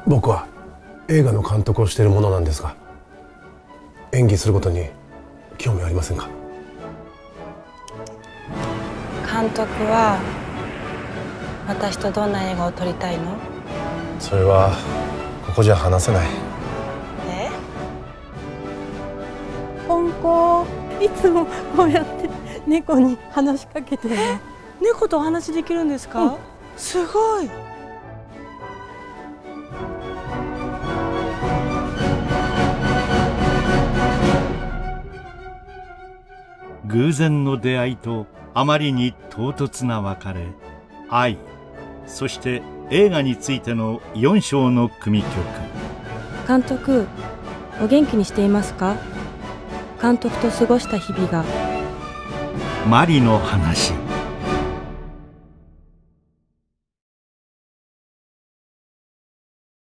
僕は映画の監督をしているものなんですが、演技することに興味はありませんか？ 監督は私とどんな映画を撮りたいの？ それはここじゃ話せない。 ポンコいつもこうやって猫に話しかけてるの。 猫とお話できるんですか？すごい。 偶然の出会いとあまりに唐突な別れ、愛、そして映画についての4章の組曲。 監督、お元気にしていますか？監督と過ごした日々が。 マリの話。